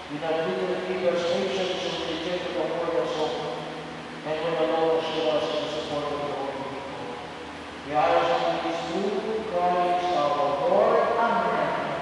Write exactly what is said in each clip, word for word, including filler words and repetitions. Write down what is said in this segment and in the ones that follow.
We not frequently give us patience to retake the word of soul, and when the Lord show us the support of the Holy people. We ask in this new Christ our Lord. Amen.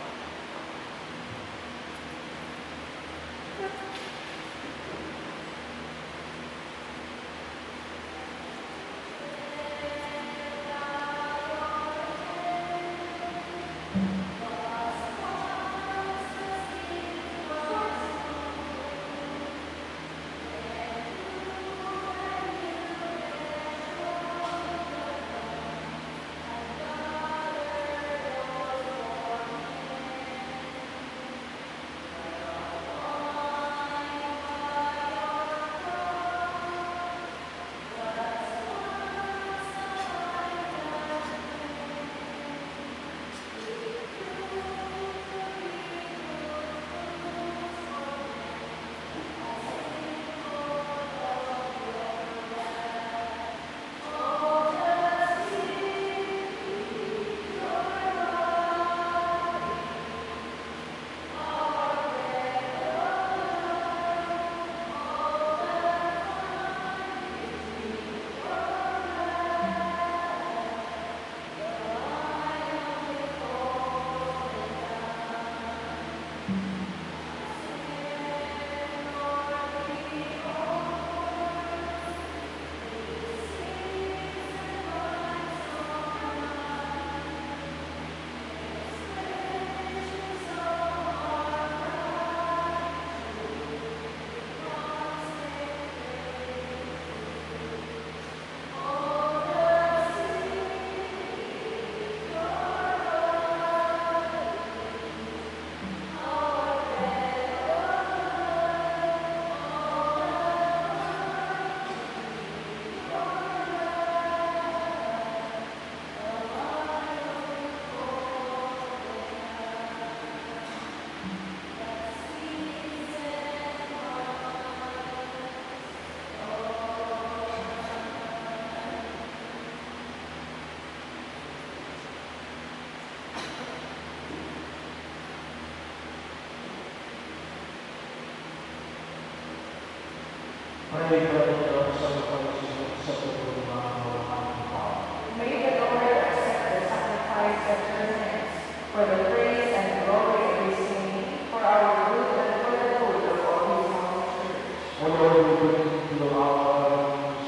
Pray for the sacrifices acceptable in our Almighty God. May the Lord accept the sacrifice at your hands for the praise and glory of his name, for our good and for the good of all his holy church. O Lord, we bring into our lives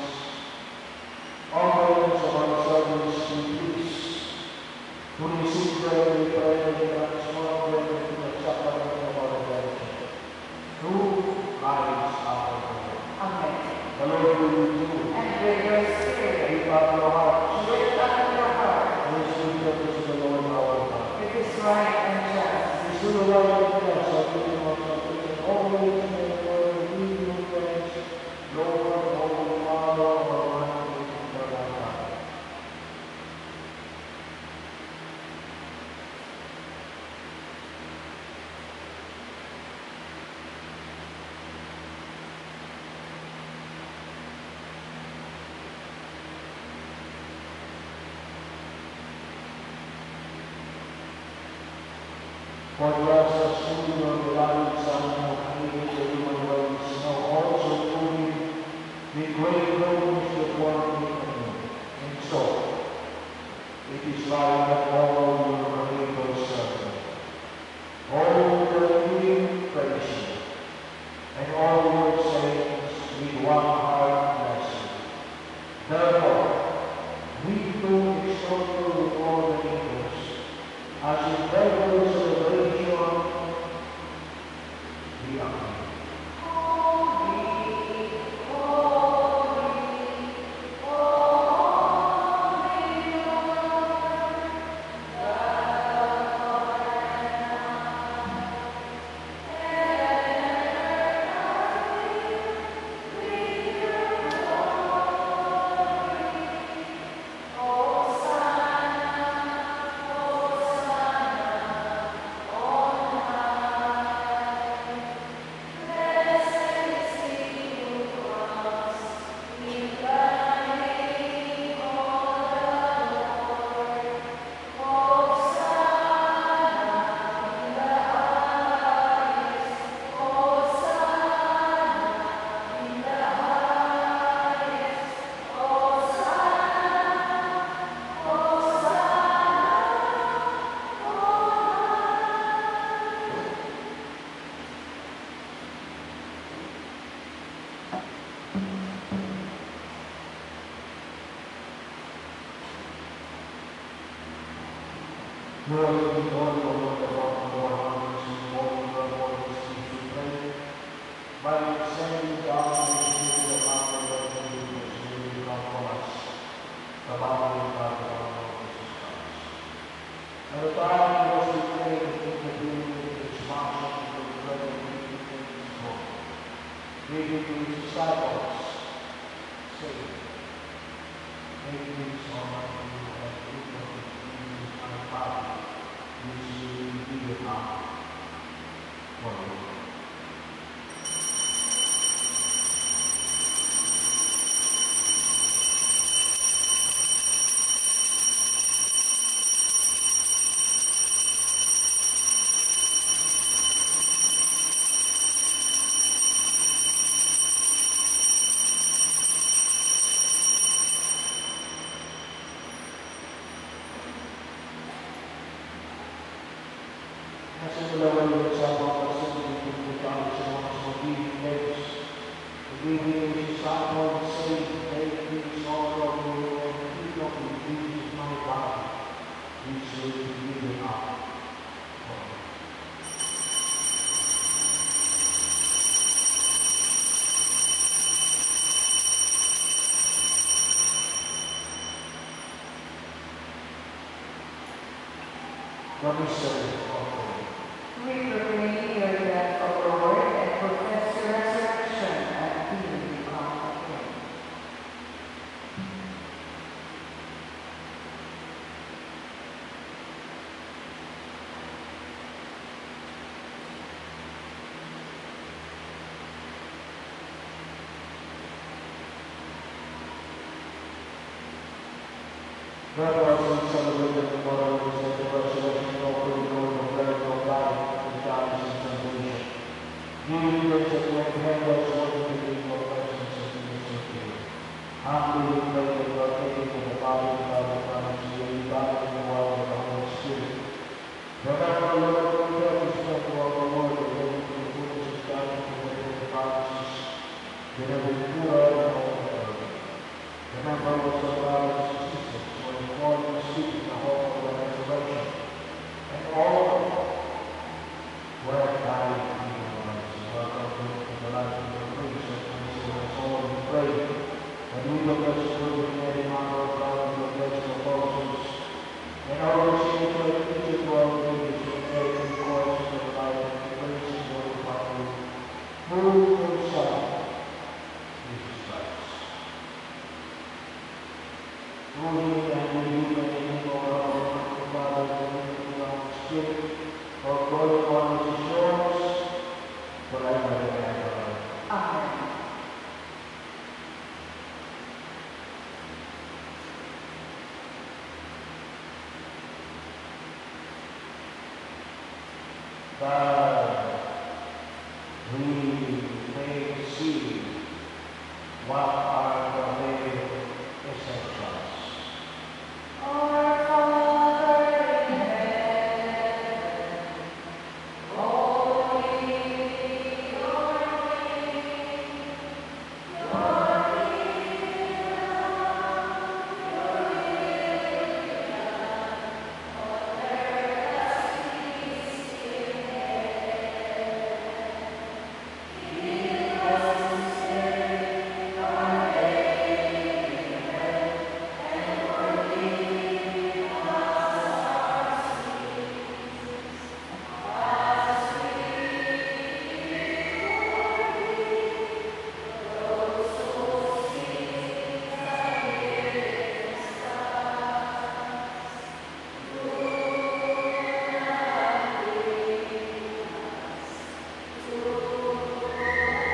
offerings of our service to peace, to receive them we pray and transform them into the sacrament of our redemption. Through Christ our Lord. Amen. The Lord be with you. And with your spirit. Lift up your hearts. Lift up your heart. Praise be to the Lord our God. It is right and just. It is to the Lord and just, our King of salvation, always and ever, we give you thanks, Lord, Holy Father, Almighty, eternal God. For just as through your beloved Son who created the human race, now also through him we crave those that form him. And so, it is right that all your creators serve him. All your living praise you, and all your saints with one heart bless you. Therefore, we too extol you with all the angels, as in regular celebration we are. Lord, we know your word about your harvest, we know your word is to pray. By sending God and His Spirit upon the Lord Jesus, you will become for us the body of God, the Lord Jesus Christ. And the time was we pray in the beginning of the expansion of the bread of the His Lord. Leading to His disciples, saying, take this on unto you and eat of it, this is my body, which you will be upon for you. Nasimulan ulit sa mga pasunod ng pagkakas sa mga magiging legs. Magiging disciple, say, take this all of you and eat of it, this is my body, which will be given up for you. What is the offering? We proclaim your death, O Lord, and profess your resurrection until you come again. Therefore, as we celebrate the memorial of the resurrection of the Lord, the bread of life, the darkness and salvation, give you grace that you have hand us working in your presence and in your safety. Humbly we pray that you are taken to the body and blood of Christ, you will be bound in the water of the Holy Spirit. Remember, Lord, we pray this prayer to our Lord, that you will be goodness of God and to the promises, that you will be poor and all the earth. Remember also brothers and sisters who are informed and speak in the hope of the resurrection, and all of them who have died in your lives. Welcome to the life of your priest and priest of us all, we pray that we will bless the Lord in honor of God and the blessed apostles, and our Savior to our teacher to our leaders, who made the course of the life and the grace and glory of our Lord, through himself, Jesus Christ. Through him and with him and in him, O Lord, the Father, and in the Holy Spirit, our glory and honor is yours, forever and ever. Amen. That we may see what are the very essentials. Our Father in heaven, holy be your name. Your kingdom, your will be done on earth as it is in heaven. Give us this day our daily bread, and forgive us our sins, as we forgive those who sin against us. Do not lead us to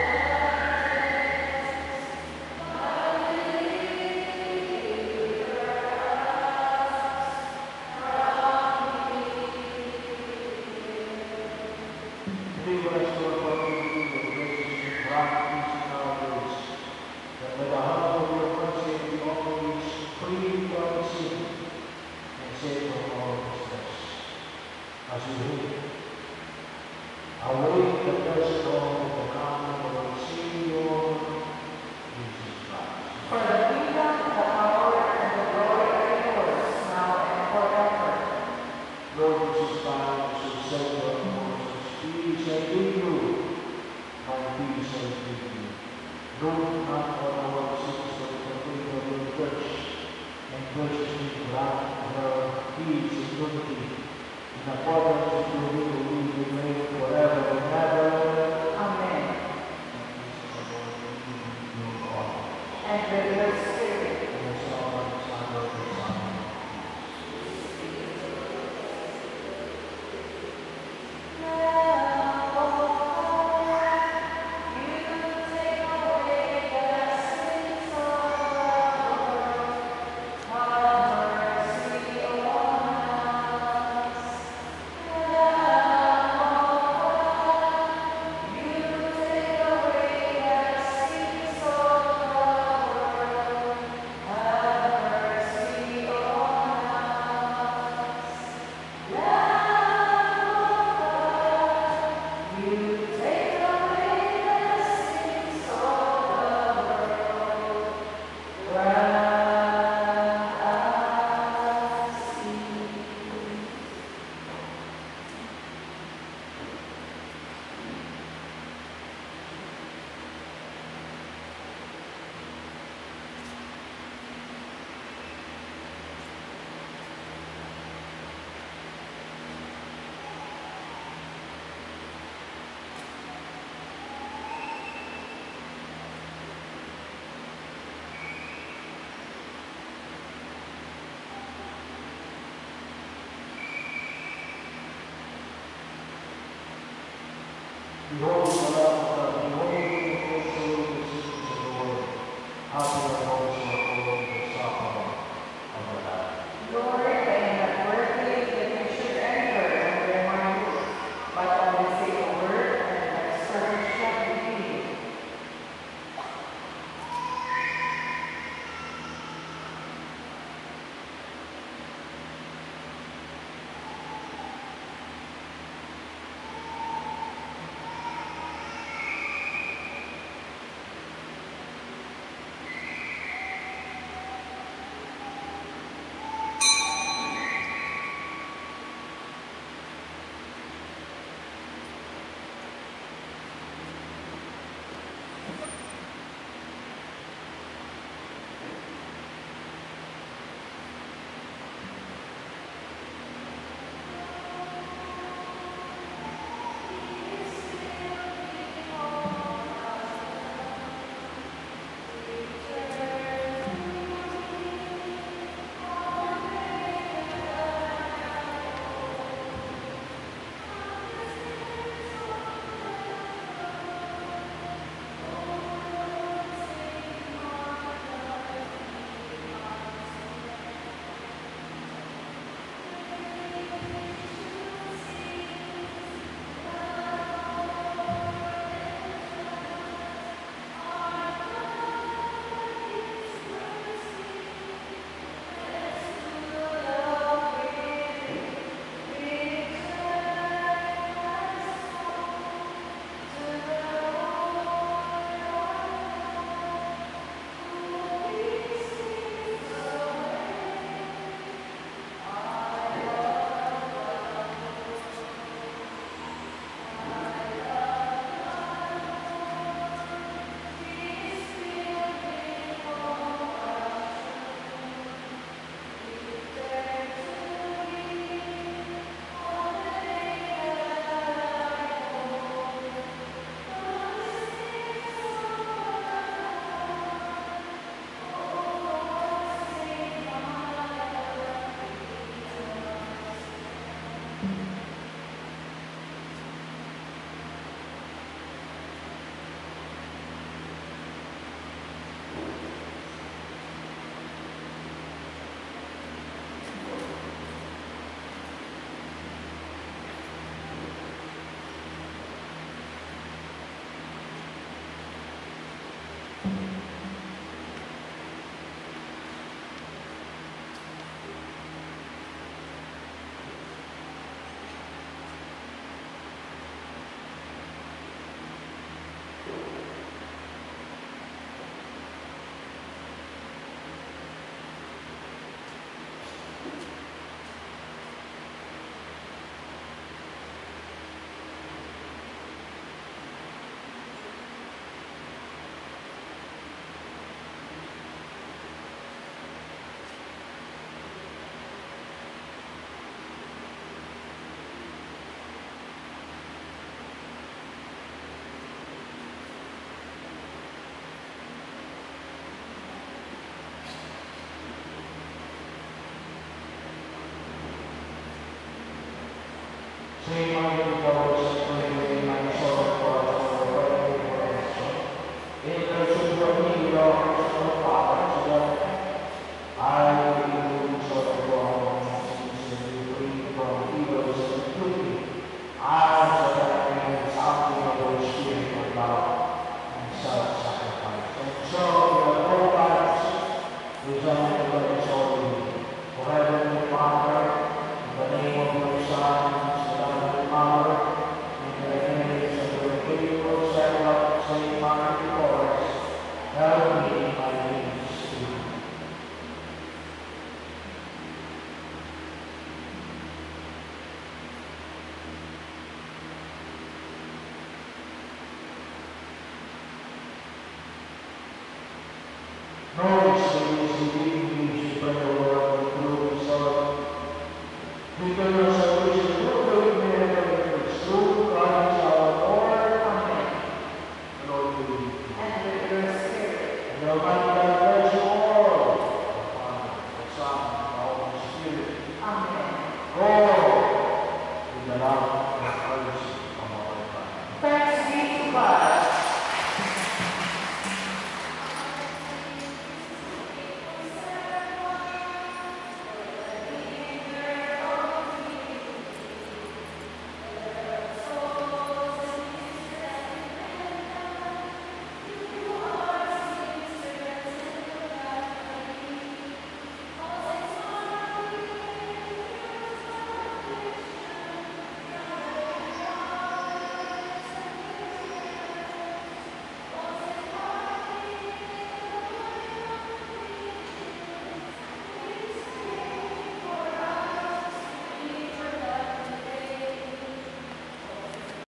Be blessed, Lord, for you, your gracious and bright peace in our days, that by the help of your mercy we always free from sin and safe from all distress. As we live, await the blessed dawn of the coming of our Savior, Jesus Christ. For the kingdom, the power, and the glory are yours, now and forever. Lord Look not on our sins, but the faith of your church, and graciously grant her peace and unity, in accordance with your will, we remain forever and ever. Amen. And with your spirit. Behold the Lamb of God, behold the faithful decisions of the Lord. Happy are those who are following the sacrament of the Lamb. Lord, I am not worthy that you should enter under my roof, but only